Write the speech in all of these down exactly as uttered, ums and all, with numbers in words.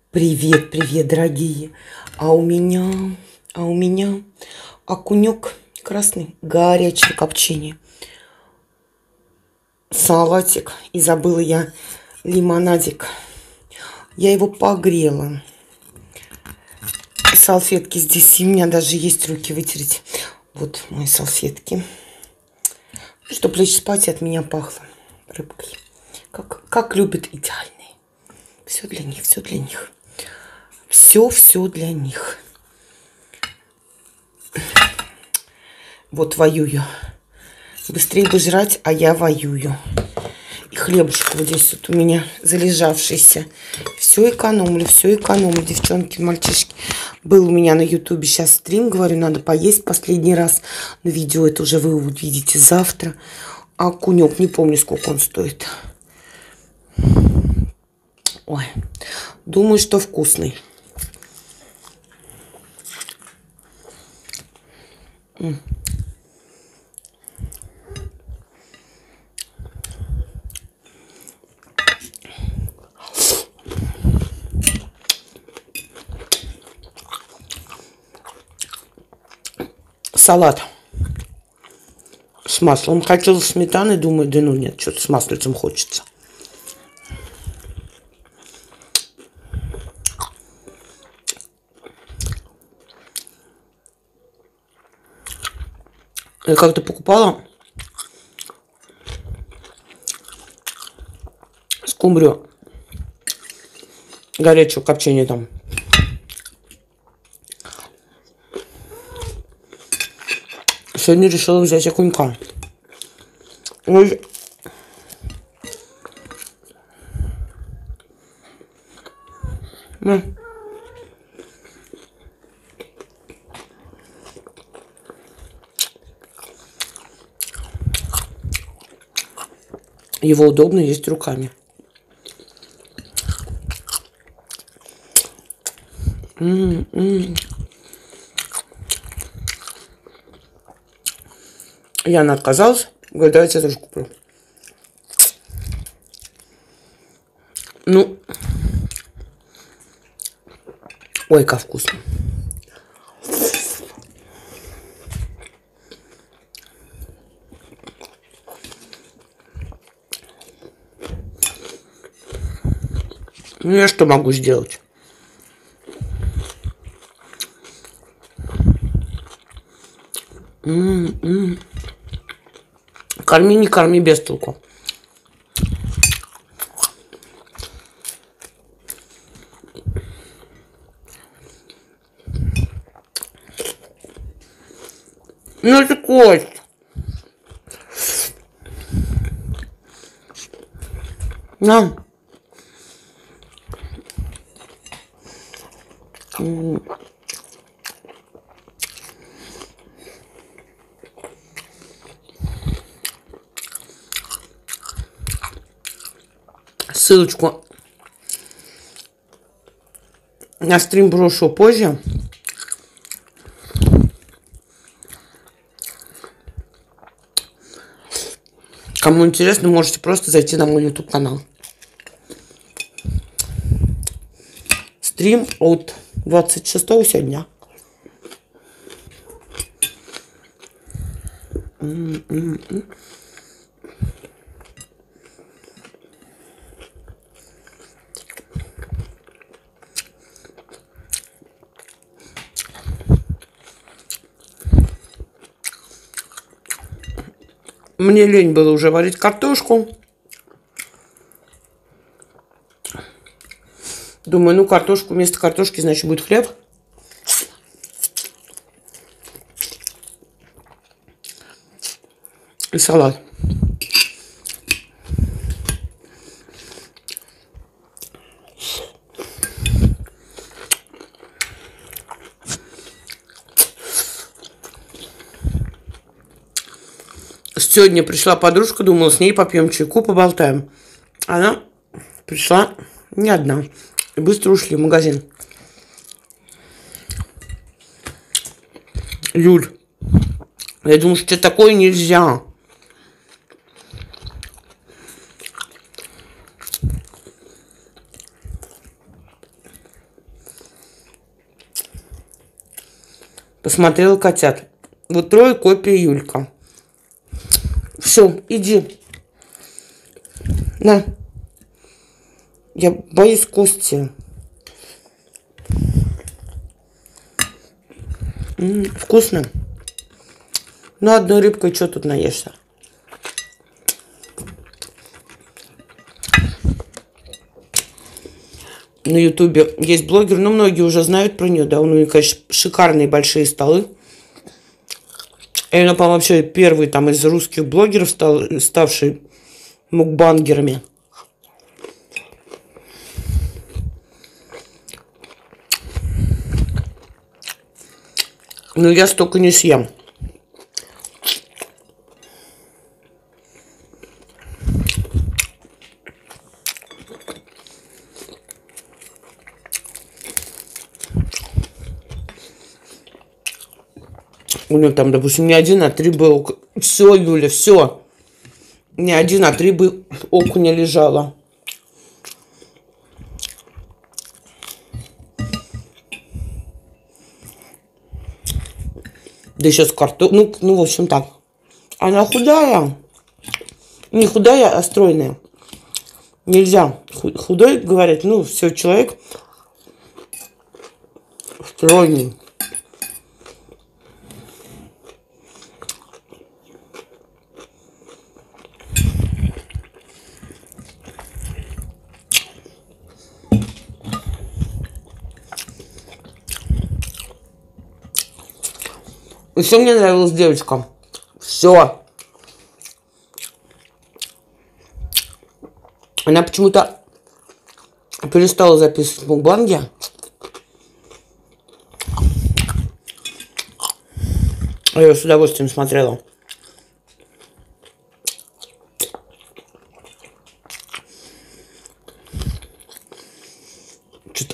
Привет, привет, дорогие. А у меня, а у меня окунек красный, горячее копчение. Салатик. И забыла я лимонадик. Я его погрела. Салфетки здесь. И у меня даже есть руки вытереть. Вот мои салфетки. Чтоб лечь спать, от меня пахло рыбкой. Как, как любят идеальные. Все для них, все для них. Все-все для них. Вот воюю. Быстрее бы жрать, а я воюю. И хлебушек вот здесь вот у меня залежавшийся. Все экономлю, все экономлю, девчонки, мальчишки. Был у меня на ютубе сейчас стрим, говорю, надо поесть последний раз. Но видео это уже вы увидите завтра. А окунек, не помню, сколько он стоит. Ой, думаю, что вкусный. Салат с маслом. Хотела сметаны, думаю, да ну нет, что-то с маслицем хочется. Я как-то покупала скумбрию горячего копчения там. Сегодня решила взять окунька. Ой. На. Его удобно есть руками. М-м-м. Яна отказалась. Говорит, давайте я тоже куплю. Ну. Ой, как вкусно. Ну, я что могу сделать? М-м-м. Корми, не корми, без толку. Ну, это кость. На. М-м. Ссылочку на стрим брошу позже. Кому интересно, можете просто зайти на мой ютуб канал. Стрим от двадцать шестого сегодня. М-м-м. Мне лень было уже варить картошку. Думаю, ну картошку, вместо картошки, значит, будет хлеб. И салат. Сегодня пришла подружка, думала, с ней попьем чайку, поболтаем. Она пришла не одна. И быстро ушли в магазин. Юль, я думаю, что такое нельзя. Посмотрела котят. Вот трое копии Юлька. Все, иди. На. Я боюсь кости. М-м, вкусно. Ну, одной рыбкой что тут наешься? На ютубе есть блогер, но многие уже знают про нее, да, у нее, конечно, шикарные большие столы. И она, по-моему, вообще первый там из русских блогеров, стал, ставший мукбангерами. Но я столько не съем. У него там, допустим, не один, а три было. Все, Юля, все. Не один, а три бы окуня лежало. Да еще с картошкой. Ну, ну, в общем, так. Она худая. Не худая, а стройная. Нельзя. Худой, говорят, ну, все, человек стройный. И все мне нравилась девочка. Все. Она почему-то перестала записывать мукбанги. Я ее с удовольствием смотрела. Что-то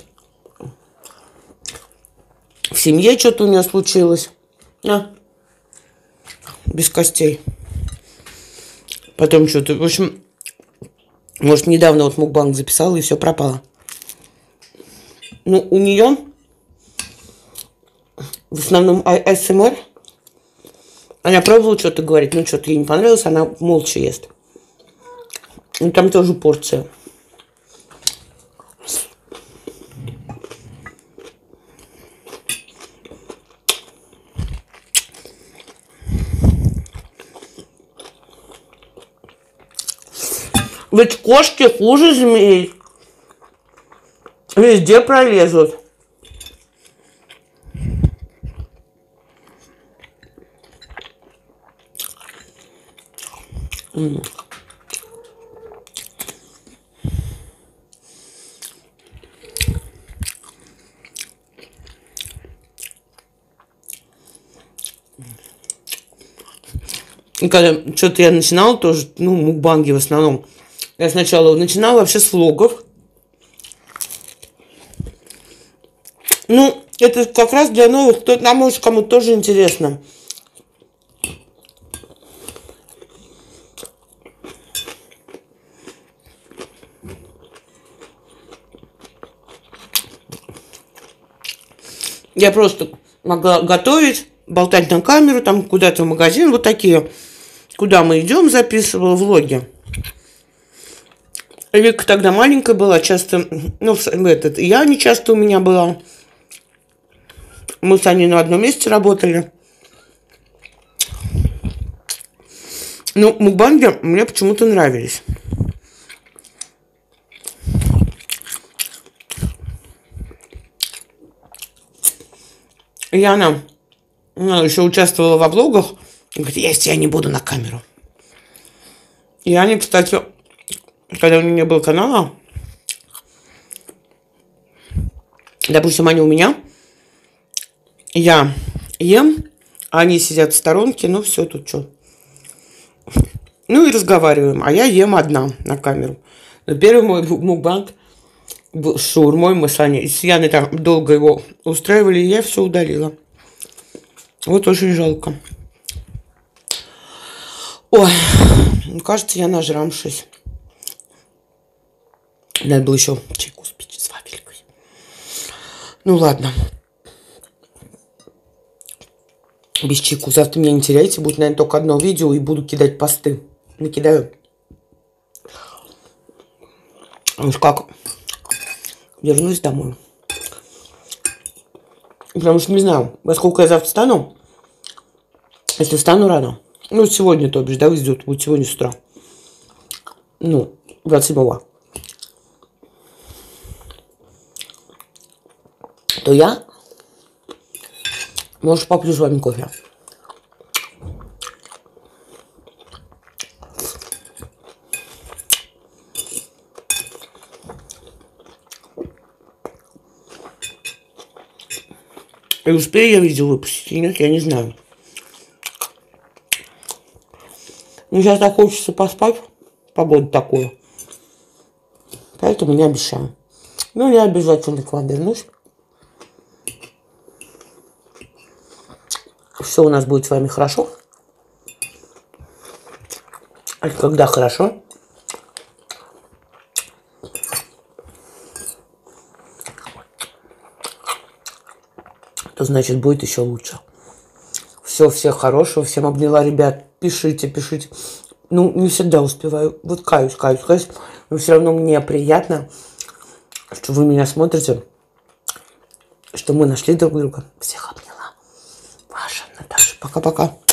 в семье что-то у нее случилось. А, без костей. Потом что-то, в общем, может, недавно вот мукбанг записала, и все пропало. Ну, у нее в основном эй эс эм ар. Она пробовала что-то говорить, ну, что-то ей не понравилось, она молча ест. И там тоже порция. Ведь кошки хуже змей. Везде пролезут. М. И когда что-то я начинала тоже, ну, мукбанги в основном. Я сначала начинала вообще с влогов. Ну, это как раз для новых, кто, нам, может, кому-то тоже интересно. Я просто могла готовить, болтать на камеру, там куда-то в магазин, вот такие, куда мы идем, записывала влоги. Вика тогда маленькая была, часто, ну, этот, я не часто у меня была. Мы с Аней на одном месте работали. Ну, мукбанги мне почему-то нравились. И она, она еще участвовала во влогах. И говорит, я тебя не буду на камеру. И Аня, кстати, когда у нее не было канала, допустим, они у меня, я ем, а они сидят в сторонке, ну все, тут что. Ну и разговариваем, а я ем одна на камеру. Но первый мой мукбанг был с шаурмой, мы с Аней, с Яной там долго его устраивали, и я все удалила. Вот очень жалко. Ой, кажется, я нажрамшись. Надо было еще чайку спить с вафелькой. Ну ладно. Без чайку. Завтра меня не теряйте. Будет, наверное, только одно видео и буду кидать посты. Накидаю. Уж как вернусь домой. Потому что не знаю, во сколько я завтра встану. Если встану рано. Ну, сегодня, то бишь, да, идет. Будет сегодня с утра. Ну, двадцать седьмого. То я, может, попью с вами кофе. И успею я видео выпустить или нет, я не знаю. Ну, сейчас так хочется поспать. Погода такая. Поэтому не обещаю. Ну, я обязательно к вам вернусь. Все у нас будет с вами хорошо. А когда хорошо, то значит будет еще лучше. Все, всех хорошего, всем обняла, ребят. Пишите, пишите. Ну, не всегда успеваю. Вот каюсь, каюсь, каюсь. Но все равно мне приятно, что вы меня смотрите, что мы нашли друг друга. Всех обняла. Ваша Наташа. Пока-пока.